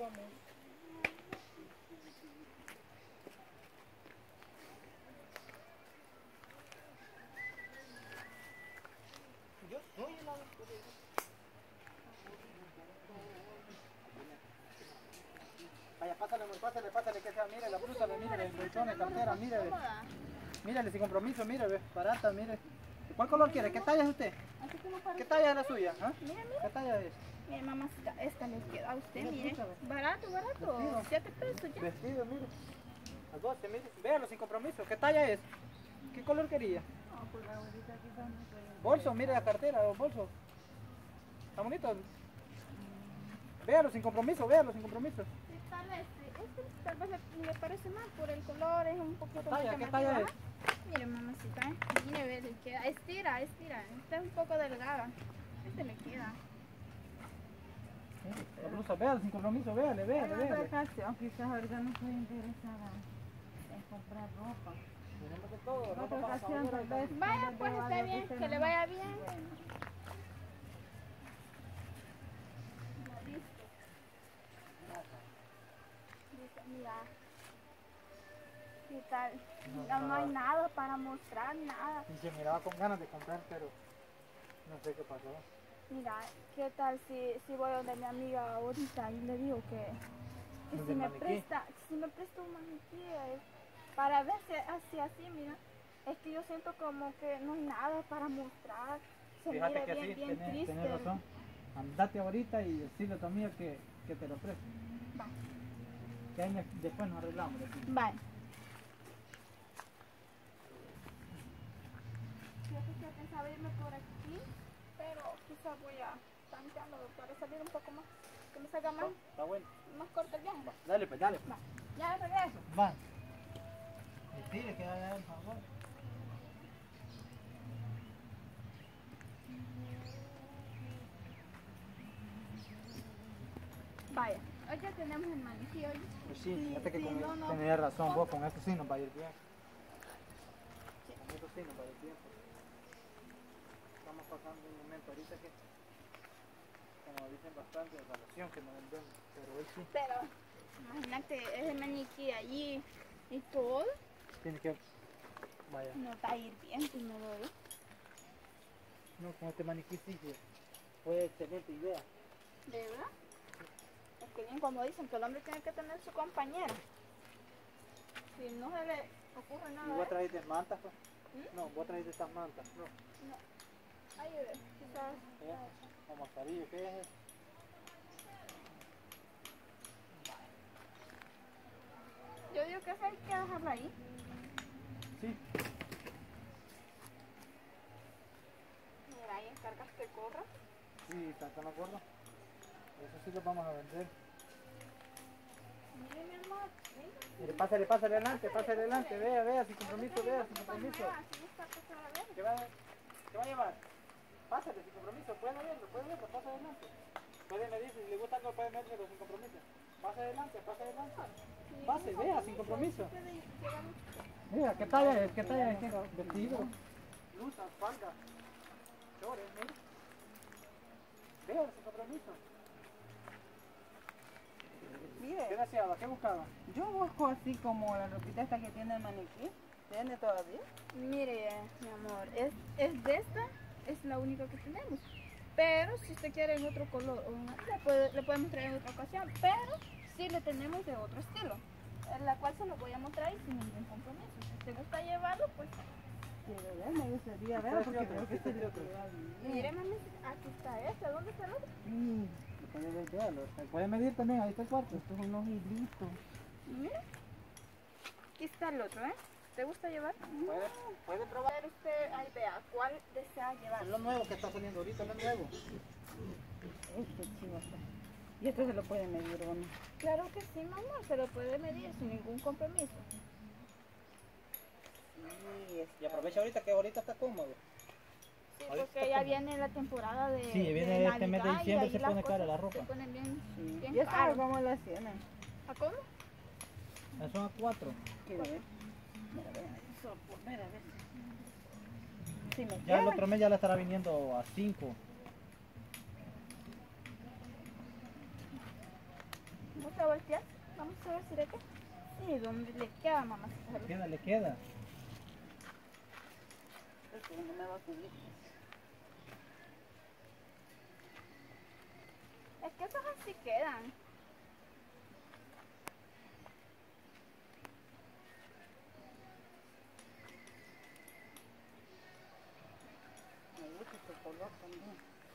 ocupamos. Yo soy el aventurero. Vaya, pásale, amor, pásale que sea, mire la blusa, mire, el bolsón, la cartera, mire. Mírale, sin compromiso, mire, ve, barata, mire. ¿Cuál color quiere? ¿Qué talla es usted? Así como para ¿Qué talla es la suya? ¿Ah? Mira, ¿Qué talla es? mire, mamacita, esta le queda a usted, Mira, mire. escúchame. Barato, Vestido. 7 pesos ya. Vestido, mire. A 12, mire. Véalo sin compromiso. ¿Qué talla es? ¿Qué color quería? No, pues ahorita quizás no estoy. Bolso, mire la cartera, los bolsos. Está bonito. Véalo sin compromiso, véalo sin compromiso. Sí, tal vez, este tal vez le parece más por el color, es un poquito más ¿Qué llamativo, talla es? ¿verdad? Mire, mamacita, mire, ve, le queda, estira, esta es un poco delgada, este le queda. La blusa, véalo sin compromiso, véale. Ocasión, quizás ahorita no estoy interesada en comprar ropa. Tenemos de todo, ropa Otra para ocasión, saber, tal vez. Vaya, pues está bien, que le vaya bien. Listo. Dice, mira, ¿qué tal? No hay nada para mostrar, nada. Y se miraba con ganas de comprar, pero no sé qué pasó. Mira, ¿qué tal si voy donde mi amiga ahorita y le digo que ¿Del si me maniquí? presta un maniquí para ver si así, mira, es que yo siento como que no hay nada para mostrar, se Fíjate mira que bien, sí, bien triste. tenés razón. Andate ahorita y decirle a tu amiga que te lo preste. Va, Que ahí después nos arreglamos. vale. Fíjate que pensaba irme por aquí, pero quizás voy a tantearlo para salir un poco más, que me salga más, Está bueno. más corto el viaje. Dale pues, dale. Va, ya regreso. Va. Decirle que haga el favor. Vaya, hoy ya tenemos el maniquí hoy. Pues sí, fíjate que sí, no. tenías razón vos, con esto sí nos va a ir bien. Con esto sí nos va a ir bien. Estamos pasando un momento ahorita que, como dicen bastante, de relación que no vendemos, pero hoy sí. Pero, imagínate, ese maniquí allí y todo, Tiene que, vaya, no va a ir bien si no lo ve. no, con este maniquí sí que fue excelente idea. ¿De verdad? Es que bien como dicen que el hombre tiene que tener su compañera. Si no se le ocurre ¿Y nada. vos traíste mantas? Pues? ¿Mm? No, vos traíste estas mantas, no. No. Ahí quizás. O mascarillo, ¿qué es eso? Yo digo que eso hay que dejarlo ahí. Sí. Mira, ahí encargas que corra. Sí, ¿están de acuerdo? Eso sí lo vamos a vender. Mire, mi amor, venga. Mire, pásale adelante, vea, sin compromiso, vea, sin compromiso. Así está pasada a ver. ¿Qué va a llevar? Pásale, sin compromiso, puede verlo, pasa adelante. Puede medir, si le gusta algo puede medirlo sin compromiso. Pasa adelante. Pase, vea, sin compromiso. Mira, ¿qué talla es? ¿Qué vestido? Blusa, falda, chores, mira. Vea, sin compromiso. Mire, ¿Qué deseaba? ¿Qué buscaba? yo busco así como la ropita esta que tiene el maniquí. ¿Tiene todavía? Mire, mi amor, es de esta, es la única que tenemos. Pero si usted quiere en otro color, le podemos traer en otra ocasión. Pero sí le tenemos de otro estilo, en la cual se lo voy a mostrar y sin ningún compromiso. Si te gusta llevarlo, pues Quiero ver, me gustaría ver porque creo que se le queda bien. mire, mami, aquí está este. ¿Dónde está el otro? Sí, Puede ver, véalo. Puede medir también, ahí está el cuarto. estos son unos hilitos. Mire, aquí está el otro, ¿eh? ¿Te gusta llevar? Puede probar. A ver usted, ahí vea, ¿cuál desea llevar? Es lo nuevo que está saliendo ahorita, lo nuevo. Este chivo está. Y esto se lo puede medir, ¿o no? Claro que sí, mamá, se lo puede medir sin ningún compromiso. Sí, Y aprovecha ahorita que ahorita está cómodo. Sí, Ahorita porque está ya cómodo. viene la temporada de Sí, viene de este mes de Navidad y diciembre, ahí se las pone cara cosas la ropa. Se ponen bien, Sí. bien ¿Y esto caros. cómo lo tienen? ¿A cómo? Son a 4. Quiero ver. Mira, vean, eso por ver a ver. Si me Ya el queda. otro mes ya le estará viniendo a 5. ¿Gusta a voltear. Vamos a ver si le queda. Sí, donde le queda, mamá. Le queda. Esto no me va a subir. Es que esos así quedan. Me gusta este color también.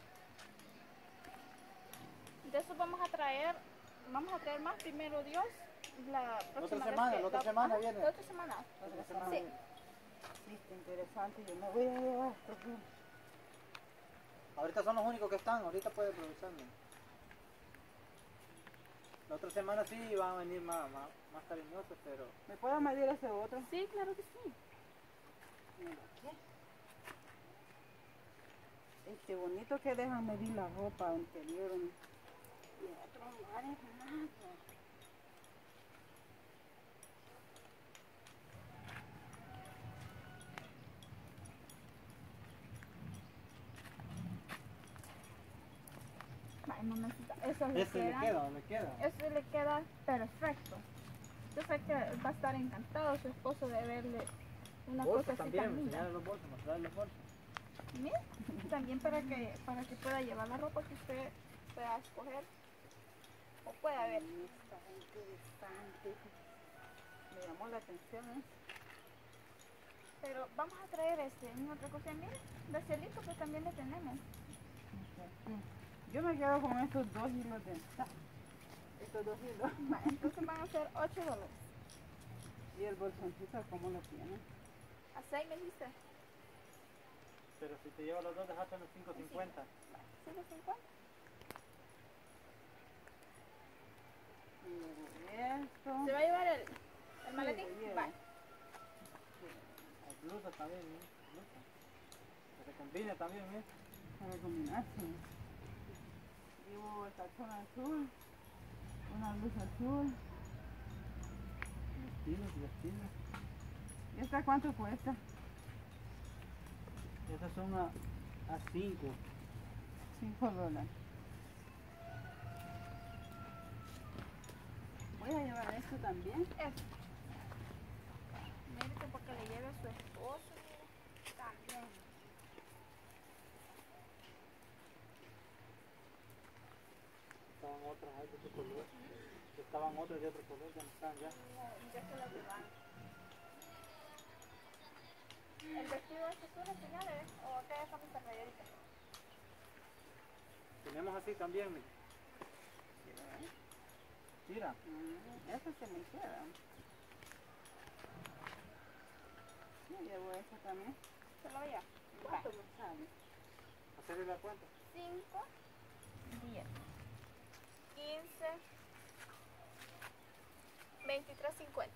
De eso vamos a traer más primero Dios la próxima semana, vez la otra semana ajá, viene. la otra semana. Otra semana Sí. viene. Sí, está interesante. Yo me voy a llevar esto. Pues. Ahorita son los únicos que están, ahorita puede aprovecharlo. La otra semana sí van a venir más cariñosos, pero... ¿Me puedo medir ese otro? Sí, claro que sí. Mira, ¿qué? Qué bonito que dejan medir la ropa interior. Y en otros lugares nada. Ay, mamacita, eso le Ese le queda. queda, le queda. Eso le queda perfecto. Yo sé que va a estar encantado su esposo de verle una Bolsos cosa así también, tan linda. enseñarle los bolsos, mostrarle los bolsos. Mira, también para que pueda llevar la ropa que usted pueda escoger o pueda ver. Está interesante. Me llamó la atención, ¿eh? Pero vamos a traer en otra cosa, mire, de cielito que también le tenemos. Yo me quedo con estos dos hilos de... Estos dos hilos. Va, entonces van a ser $8. Y el bolsoncito, ¿cómo lo tiene? ¿A 6 me dijiste? Pero si te llevo los dos, dejaste los 5.50. ¿5.50? Y esto... ¿Se va a llevar el maletín? Sí, lo llevo. Va. Las blusas también, ¿eh? Blusa. Que se combine también, ¿eh? Para combinarse. Llevo el calzón azul, una blusa azul. Vestidos. ¿Y esta cuánto cuesta? Esas son a 5. $5. Voy a llevar esto también. Eso. Mire que porque le lleve a su esposo, mire, también. Estaban otras ahí de otro color. Estaban otras de otro color, ya no están ya. Ya se la llevaron. ¿El vestido es azul, señores? ¿O qué es camisa rayadita? Tenemos así también, mira. Mira. Eso se me queda. Yo llevo esta también. ¿Se lo veía? ¿Cuánto me sale? Hacerle la cuenta. 5, 10, 15, 23.50.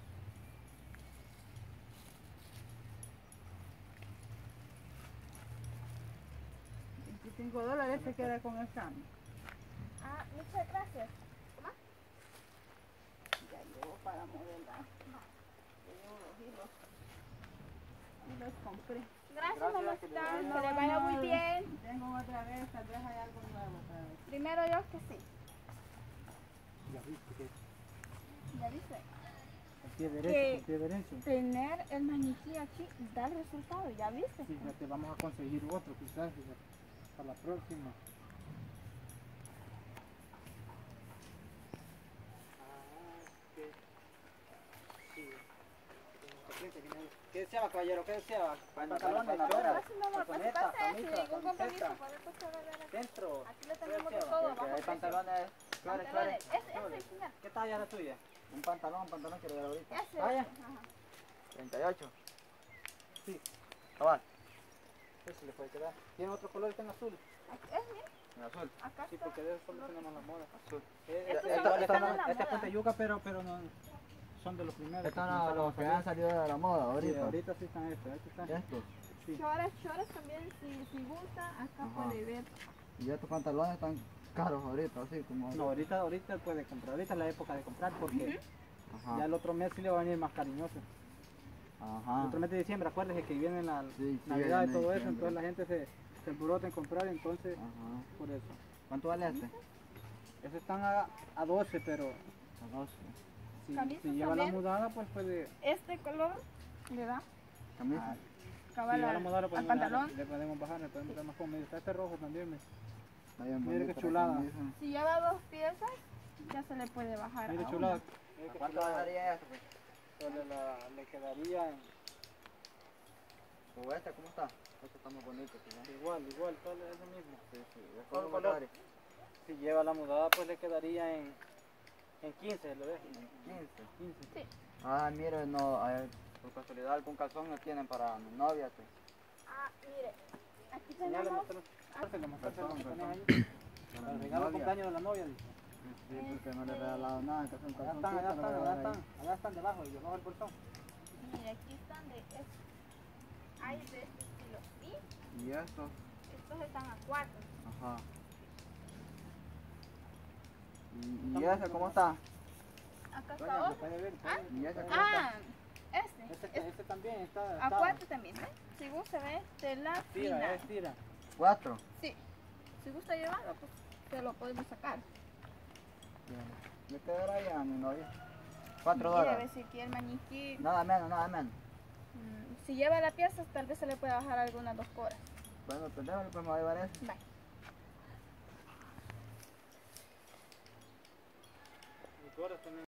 $25 se queda con el cambio. Ah, muchas gracias. ¿Toma? Ya llevo para modelar. Ya llevo los hilos. Y los compré. Gracias, Gracias, mamacita. que le Que le vaya muy bien. Tengo otra vez, tal vez hay algo nuevo para ver. Primero Dios que sí. Ya viste que Ya dice. pie Que- derecho, con pie derecho. Tener el maniquí aquí da el resultado, ¿ya viste? Fíjate, vamos a conseguir otro quizás, fíjate, para la próxima. ¿Qué deseaba, caballero? ¿Qué deseaba? Pantalones, No, chora, gracias, mi amor. Pase, calzoneta, pase, sin camisa, ningún compromiso. camiseta, Para después se va a ver aquí. centro. Aquí le tenemos de ¿Qué todo, deseaba? bajo Hay precio. pantalones, Pantalones. Ese, señor. ¿Qué talla es la tuya? un pantalón quiero ver ahorita. Ese. Vaya. Ajá. 38. Sí. Cabal, Ese le puede quedar. ¿Tiene otro color? Está en azul. Aquí, es bien. en azul. Acá Sí, está. porque de eso solo tenemos la moda. Azul. Estos son los que están en la Este es moda. Punta Yuca, pero no son de los primeros. Estos que son comenzaron los a que salir. han salido de la moda Sí, ahorita. ahorita sí están estos. Estos. Sí. Choras también, si gusta, acá Ajá. puede ver. Y estos pantalones están caros ahorita, así como. No, ahorita puede comprar. Ahorita es la época de comprar porque Ajá. ya el otro mes sí le va a venir más cariñoso. El Ajá. otro mes de diciembre, acuérdese que viene la Sí, sí, Navidad y viene todo eso, diciembre. entonces la gente se alborota en comprar, entonces Ajá. por eso. ¿Cuánto vale este? Esos están a 12, pero A 12. Camisas si lleva la también. mudada, pues puede... Este color le da Camisa. cabal Si lleva la al, mudada, al podemos pantalón. le podemos bajar, le podemos dar más cómodo. Está este rojo también, ¿ves? Vaya Mire qué bonita la chulada. camisa. Si lleva 2 piezas, ya se le puede bajar Mire a chulada. una. Mire qué ¿Cuánto chulada. daría esto? Pues? Le quedaría ¿O este cómo está? Este está muy bonito. ¿Sí? igual, todo es lo mismo. Sí, sí. ¿Es Solo solo color. colores? Si lleva la mudada, pues le quedaría en 15, ¿lo ves? 15. 15. Ah, mire, no, por casualidad algún calzón no tienen para mi novia. Pues. Ah, mire, aquí Señale, tenemos. mostrárselo, Calzón, que tenés calzón. ahí. Para Para el mi regalo de novia. cumpleaños de la novia, dice. Sí, porque no le he regalado nada, que son Allá están, allá están debajo y debajo del bolsón. Mire, aquí están de estos. Hay de este estilo. Y Y estos, estos están a 4. ajá. ¿Y ese cómo está? Acá está Doña, ¿lo otro. puede ver? Ah, ¿Y ese cómo Ah, este. Este también está... A 4 también, ¿eh? Si gusta, ve, tela fina. Tira, tira. 4. Sí. Si gusta llevarlo, pues se lo podemos sacar. ¿Me quedará ya mi novia? Mire, 4 a ver dólares. si quiere el maniquí. Nada menos, nada menos. Si lleva la pieza, tal vez se le pueda bajar algunas 2 horas. Bueno, pues déjame, pues me voy a llevar eso. Bye. Mis horas también.